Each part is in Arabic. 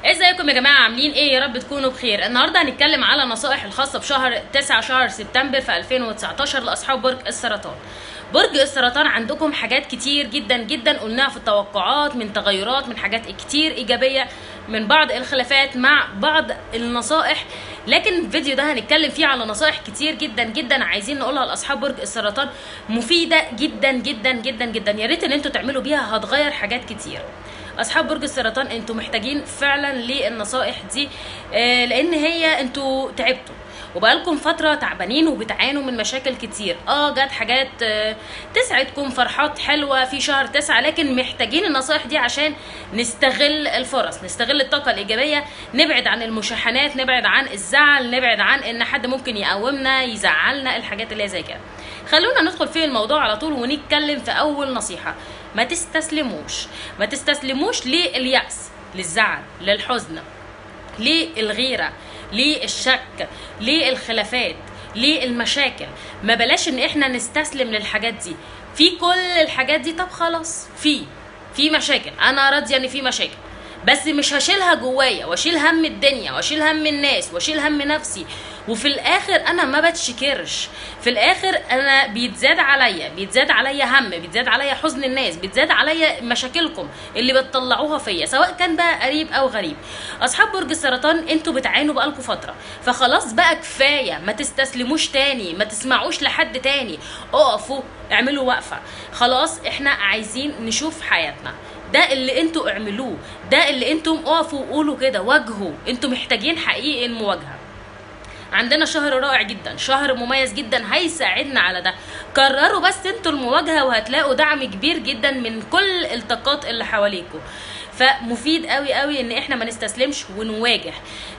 ازيكم يا جماعه؟ عاملين ايه؟ يا رب تكونوا بخير. النهارده هنتكلم على نصائح الخاصه بشهر 9 شهر سبتمبر في 2019 لاصحاب برج السرطان. برج السرطان عندكم حاجات كتير جدا جدا قلناها في التوقعات، من تغيرات، من حاجات كتير ايجابيه، من بعض الخلافات مع بعض النصائح. لكن الفيديو ده هنتكلم فيه على نصائح كتير جدا جدا عايزين نقولها لاصحاب برج السرطان، مفيده جدا جدا جدا جدا. يا ريت ان انتوا تعملوا بيها، هتغير حاجات كتير. اصحاب برج السرطان انتوا محتاجين فعلا للنصائح دي، لان هي انتوا تعبتوا وبقالكم فتره تعبانين وبتعانوا من مشاكل كتير. جت حاجات تسعدكم، فرحات حلوه في شهر 9، لكن محتاجين النصائح دي عشان نستغل الفرص، نستغل الطاقه الايجابيه، نبعد عن المشاحنات، نبعد عن الزعل، نبعد عن ان حد ممكن يقومنا يزعلنا، الحاجات اللي زي كده. خلونا ندخل في الموضوع على طول ونتكلم في اول نصيحه. ما تستسلموش لليأس، للزعل، للحزن، للغيرة، للشك، للخلافات، للمشاكل. ما بلاش ان احنا نستسلم للحاجات دي. في كل الحاجات دي، طب خلاص، في مشاكل، انا راضيه ان في مشاكل، بس مش هشيلها جوايا واشيل هم الدنيا واشيل هم الناس واشيل هم نفسي، وفي الاخر انا ما بتشكرش. في الاخر انا بيتزاد عليا هم، بيتزاد عليا حزن الناس، بيتزاد عليا مشاكلكم اللي بتطلعوها فيا، سواء كان بقى قريب او غريب. اصحاب برج السرطان انتوا بتعانوا بقالكم فتره، فخلاص بقى كفايه. ما تستسلموش تاني، ما تسمعوش لحد تاني، اقفوا اعملوا وقفه. خلاص احنا عايزين نشوف حياتنا، ده اللي انتوا اعملوه، ده اللي انتم اقفوا وقولوا كده، واجهوا. انتوا محتاجين حقيقي المواجهه. عندنا شهر رائع جدا، شهر مميز جدا هيساعدنا على ده. قرروا بس انتوا المواجهه وهتلاقوا دعم كبير جدا من كل الطاقات اللي حواليكوا. فمفيد قوي قوي ان احنا ما نستسلمش ونواجه.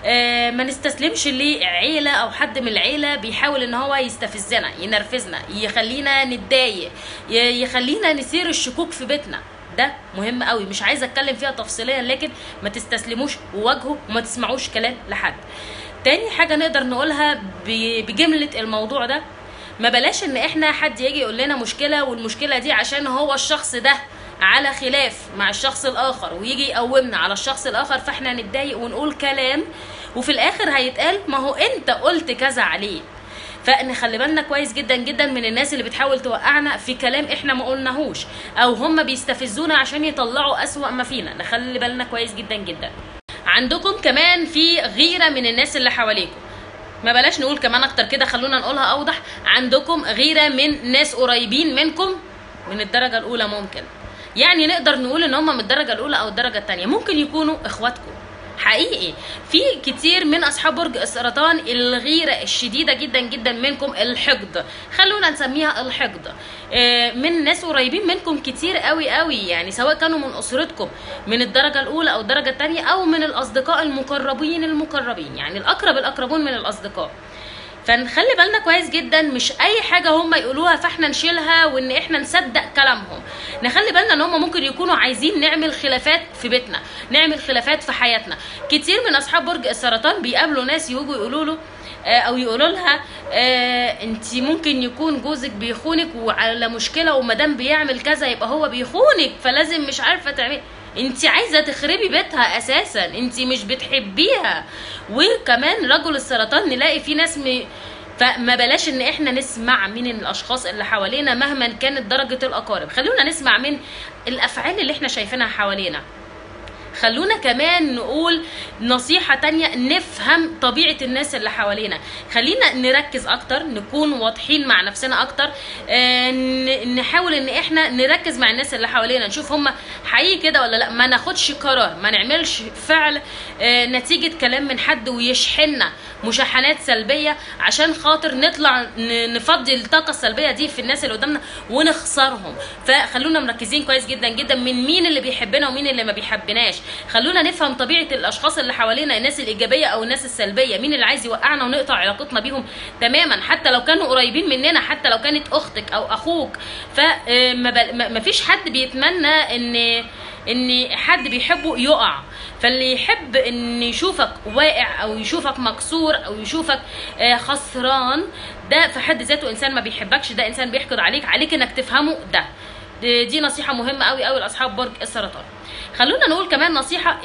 ما نستسلمش لعيله او حد من العيله بيحاول ان هو يستفزنا، ينرفزنا، يخلينا نتضايق، يخلينا نثير الشكوك في بيتنا. ده مهم قوي، مش عايزه اتكلم فيها تفصيليا، لكن ما تستسلموش وواجهوا وما تسمعوش كلام لحد. تاني حاجه نقدر نقولها بجمله الموضوع ده، ما بلاش ان احنا حد يجي يقول لنا مشكله، والمشكله دي عشان هو الشخص ده على خلاف مع الشخص الاخر، ويجي يقومنا على الشخص الاخر، فاحنا نتضايق ونقول كلام وفي الاخر هيتقال ما هو انت قلت كذا عليه. فنخلي بالنا كويس جدا جدا من الناس اللي بتحاول توقعنا في كلام احنا ما قلناهوش، او هم بيستفزونا عشان يطلعوا اسوأ ما فينا. نخلي بالنا كويس جدا جدا. عندكم كمان في غيرة من الناس اللي حواليكم، ما بلاش نقول كمان اكتر كده، خلونا نقولها اوضح. عندكم غيرة من ناس قريبين منكم من الدرجة الاولى، ممكن يعني نقدر نقول ان هم من الدرجة الاولى او الدرجة التانية، ممكن يكونوا اخواتكم. حقيقي في كتير من اصحاب برج السرطان الغيره الشديده جدا جدا منكم، الحقد، خلونا نسميها الحقد، من ناس قريبين منكم كتير قوي قوي، يعني سواء كانوا من اسرتكم من الدرجه الاولى او الدرجه الثانيه، او من الاصدقاء المقربين، يعني الاقربون من الاصدقاء. فنخلي بالنا كويس جدا، مش اي حاجه هم يقولوها فاحنا نشيلها وان احنا نصدق كلامهم. نخلي بالنا ان هم ممكن يكونوا عايزين نعمل خلافات في بيتنا، نعمل خلافات في حياتنا. كتير من اصحاب برج السرطان بيقابلوا ناس يجوا يقولوا له او يقولوا لها انت ممكن يكون جوزك بيخونك وعلى مشكله، ومادام بيعمل كذا يبقى هو بيخونك، فلازم مش عارفه تعملي. انت عايزه تخربي بيتها اساسا، انت مش بتحبيها. وكمان رجل السرطان نلاقي في ناس فما بلاش ان احنا نسمع من الاشخاص اللي حوالينا مهما كانت درجه الاقارب، خلونا نسمع من الافعال اللي احنا شايفينها حوالينا. خلونا كمان نقول نصيحة تانية، نفهم طبيعة الناس اللي حوالينا. خلينا نركز اكتر، نكون واضحين مع نفسنا اكتر، نحاول ان احنا نركز مع الناس اللي حوالينا، نشوف هم حقيقي كده ولا لا. ما ناخدش قرار، ما نعملش فعل نتيجة كلام من حد ويشحننا مشاحنات سلبية عشان خاطر نطلع نفضي الطاقة السلبية دي في الناس اللي قدامنا ونخسرهم. فخلونا مركزين كويس جدا جدا من مين اللي بيحبنا ومين اللي ما بيحبناش. خلونا نفهم طبيعة الاشخاص اللي حوالينا، الناس الايجابية او الناس السلبية، مين اللي عايز يوقعنا ونقطع علاقتنا بيهم تماما، حتى لو كانوا قريبين مننا، حتى لو كانت اختك او اخوك. فما فيش حد بيتمنى ان حد بيحبه يقع. فاللي يحب ان يشوفك واقع او يشوفك مكسور او يشوفك خسران، ده في حد ذاته انسان ما بيحبكش، ده انسان بيحقد عليك انك تفهمه ده. دي نصيحه مهمه قوي قوي لاصحاب برج السرطان. خلونا نقول كمان نصيحه،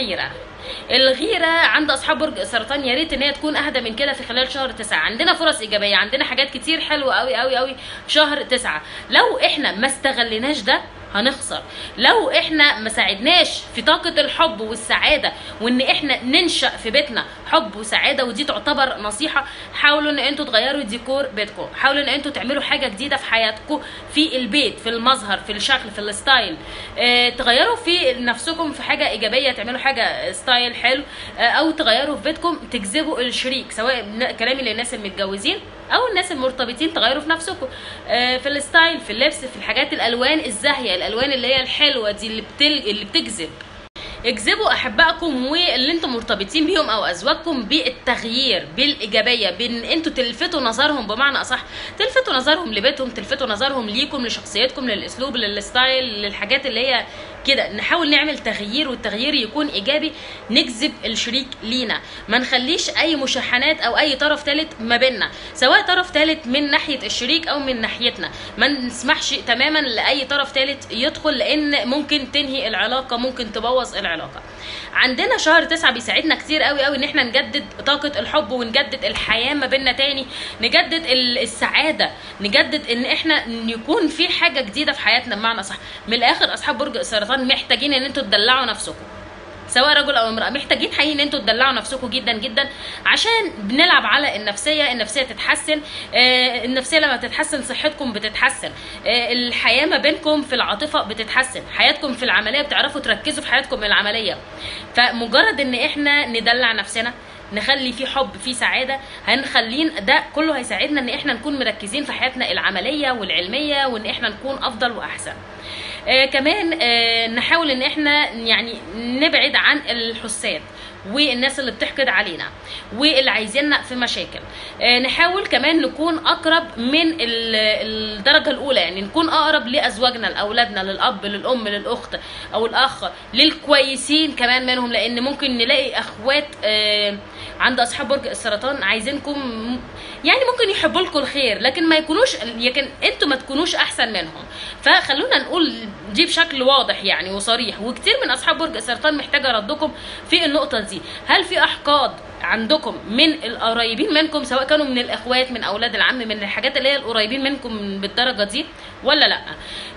الغيره عند اصحاب برج السرطان يا ريت ان هي تكون اهدى من كده في خلال شهر 9. عندنا فرص ايجابيه، عندنا حاجات كتير حلوه قوي قوي قوي في شهر 9. لو احنا ما استغلناش ده هنخسر. لو احنا ما ساعدناش في طاقه الحب والسعاده وان احنا ننشأ في بيتنا حب وسعاده، ودي تعتبر نصيحه، حاولوا ان انتوا تغيروا ديكور بيتكم، حاولوا ان انتوا تعملوا حاجه جديده في حياتكم، في البيت، في المظهر، في الشكل، في الستايل. تغيروا في نفسكم في حاجه ايجابيه، تعملوا حاجه ستايل حلو، او تغيروا في بيتكم تجذبوا الشريك، سواء كلامي للناس المتجوزين او الناس المرتبطين. تغيروا في نفسكم في الستايل، في اللبس، في الحاجات، الالوان الزاهيه، الالوان اللي هي الحلوه دي اللي بتجذب. اجذبوا احبائكم واللي انتم مرتبطين بيهم او ازواجكم بالتغيير، بالايجابيه، بان انتوا تلفتوا نظرهم، بمعنى اصح تلفتوا نظرهم لبيتهم، تلفتوا نظرهم ليكم، لشخصيتكم، للاسلوب، للستايل، للحاجات اللي هي كده. نحاول نعمل تغيير، والتغيير يكون ايجابي، نجذب الشريك لينا، ما نخليش اي مشاحنات او اي طرف ثالث ما بيننا، سواء طرف ثالث من ناحيه الشريك او من ناحيتنا. ما نسمحش تماما لاي طرف ثالث يدخل، لان ممكن تنهي العلاقه، ممكن تبوظ العلاقه. عندنا شهر 9 بيساعدنا كتير قوي قوي ان احنا نجدد طاقه الحب، ونجدد الحياه ما بيننا تاني، نجدد السعاده، نجدد ان احنا يكون في حاجه جديده في حياتنا. بمعنى صح، من الاخر اصحاب برج السرطان محتاجين ان انتوا تدلعوا نفسكم، سواء رجل او امراه، محتاجين حقيقي ان انتوا تدلعوا نفسكم جدا جدا، عشان بنلعب على النفسيه تتحسن. النفسيه لما تتحسن صحتكم بتتحسن، الحياه ما بينكم في العاطفه بتتحسن، حياتكم في العمليه بتعرفوا تركزوا في حياتكم العمليه. فمجرد ان احنا ندلع نفسنا، نخلي في حب، في سعاده، هنخلين ده كله هيساعدنا ان احنا نكون مركزين في حياتنا العمليه والعلميه، وان احنا نكون افضل واحسن. كمان نحاول ان احنا يعني نبعد عن الحساد والناس اللي بتحقد علينا واللي عايزيننا في مشاكل. نحاول كمان نكون اقرب من الدرجه الاولى، يعني نكون اقرب لازواجنا، لاولادنا، للاب، للام، للاخت او الاخ، للكويسين كمان منهم، لان ممكن نلاقي اخوات عند اصحاب برج السرطان عايزينكم، يعني ممكن يحبوا لكم الخير لكن ما يكونوش، لكن انتوا ما تكونوش احسن منهم. فخلونا نقول دي بشكل واضح يعني وصريح. وكتير من اصحاب برج السرطان محتاجه ردكم في النقطه دي. هل في احقاد عندكم من القريبين منكم، سواء كانوا من الاخوات، من اولاد العم، من الحاجات اللي هي القريبين منكم بالدرجه دي ولا لا؟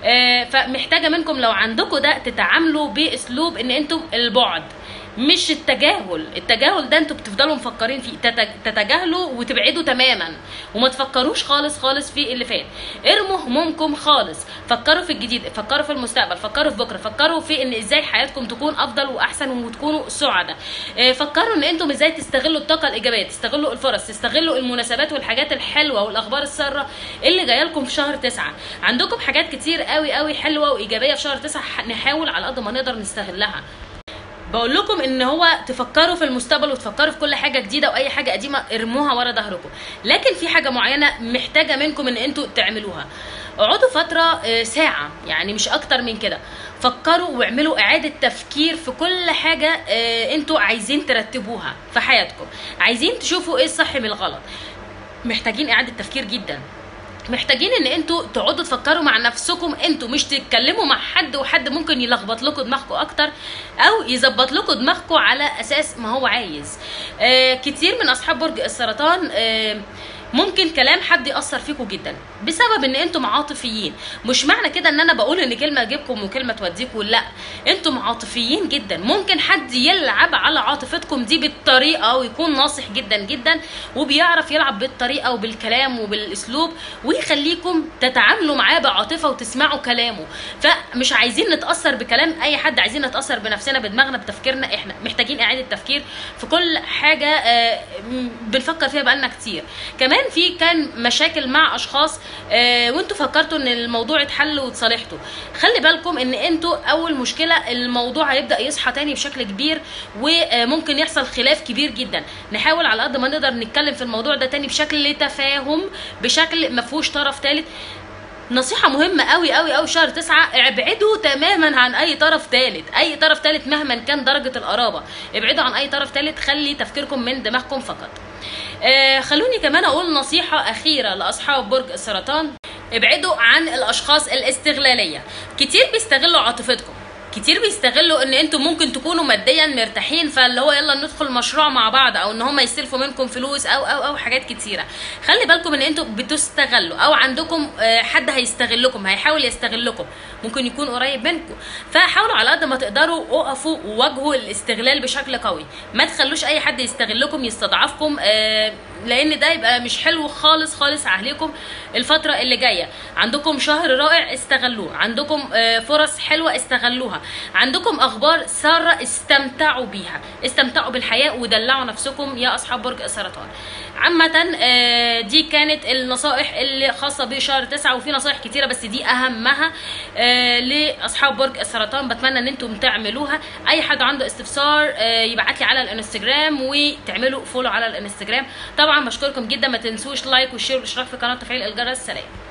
فمحتاجه منكم لو عندكم ده تتعاملوا باسلوب ان انتم البعد، مش التجاهل ده انتوا بتفضلوا مفكرين فيه، تتجاهلوا وتبعدوا تماما وما تفكروش خالص خالص في اللي فات. ارموا همومكم خالص، فكروا في الجديد، فكروا في المستقبل، فكروا في بكره، فكروا في ان ازاي حياتكم تكون افضل واحسن وتكونوا سعداء. فكروا ان انتم ازاي تستغلوا الطاقه الايجابيه، تستغلوا الفرص، تستغلوا المناسبات والحاجات الحلوه والاخبار الساره اللي جايه لكم في شهر 9. عندكم حاجات كتير قوي قوي حلوه وايجابيه في شهر 9، نحاول على قد ما نقدر نستغلها. بقول لكم ان هو تفكروا في المستقبل وتفكروا في كل حاجه جديده، واي حاجه قديمه ارموها ورا ظهركم. لكن في حاجه معينه محتاجه منكم ان انتوا تعملوها. اقعدوا فتره ساعه، يعني مش اكتر من كده، فكروا واعملوا اعاده تفكير في كل حاجه انتوا عايزين ترتبوها في حياتكم، عايزين تشوفوا ايه الصح من الغلط. محتاجين اعاده تفكير جدا، محتاجين ان انتوا تقعدوا تفكروا مع نفسكم انتوا، مش تتكلموا مع حد وحد ممكن يلخبط لكم دماغكم اكتر او يظبط لكم دماغكم على اساس ما هو عايز. كتير من اصحاب برج السرطان ممكن كلام حد يأثر فيكم جدا بسبب ان انتم عاطفيين. مش معنى كده ان انا بقول ان كلمه تجيبكم وكلمه توديكم، لا، انتم عاطفيين جدا. ممكن حد يلعب على عاطفتكم دي بالطريقه ويكون ناصح جدا جدا وبيعرف يلعب بالطريقه وبالكلام وبالاسلوب ويخليكم تتعاملوا معاه بعاطفه وتسمعوا كلامه. فمش عايزين نتاثر بكلام اي حد، عايزين نتاثر بنفسنا، بدماغنا، بتفكيرنا. احنا محتاجين اعاده تفكير في كل حاجه بنفكر فيها بقالنا كتير. كمان كان مشاكل مع اشخاص وانتوا فكرتوا ان الموضوع اتحل وتصالحتوا. خلي بالكم ان انتوا اول مشكله الموضوع هيبدا يصحى تاني بشكل كبير وممكن يحصل خلاف كبير جدا. نحاول على قد ما نقدر نتكلم في الموضوع ده تاني بشكل تفاهم، بشكل ما فيهوش طرف ثالث. نصيحه مهمه قوي قوي قوي شهر 9، ابعدوا تماما عن اي طرف ثالث، اي طرف ثالث مهما كان درجه القرابه. ابعدوا عن اي طرف ثالث، خلي تفكيركم من دماغكم فقط. خلوني كمان اقول نصيحه اخيره لاصحاب برج السرطان. ابعدوا عن الاشخاص الاستغلاليه. كتير بيستغلوا عاطفتكم، كتير بيستغلوا ان انتوا ممكن تكونوا ماديا مرتاحين، فاللي هو يلا ندخل مشروع مع بعض، او ان هم يستلفوا منكم فلوس او حاجات كتيره. خلي بالكم ان انتوا بتستغلوا، او عندكم حد هيستغلكم، هيحاول يستغلكم، ممكن يكون قريب منكم. فحاولوا على قد ما تقدروا اقفوا وواجهوا الاستغلال بشكل قوي، ما تخلوش اي حد يستغلكم يستضعفكم، لان ده يبقى مش حلو خالص خالص عليكم. الفتره اللي جايه عندكم شهر رائع استغلوه، عندكم فرص حلوه استغلوها، عندكم اخبار ساره استمتعوا بيها، استمتعوا بالحياه ودلعوا نفسكم يا اصحاب برج السرطان. عامه دي كانت النصائح اللي خاصه بشهر 9، وفي نصائح كتيره بس دي اهمها لاصحاب برج السرطان. بتمنى ان انتم تعملوها. اي حد عنده استفسار يبعت لي على الانستجرام، وتعملوا فولو على الانستجرام. طبعا بشكركم جدا، ما تنسوش لايك والشير والاشتراك في قناه تفعيل الجرس. سلام.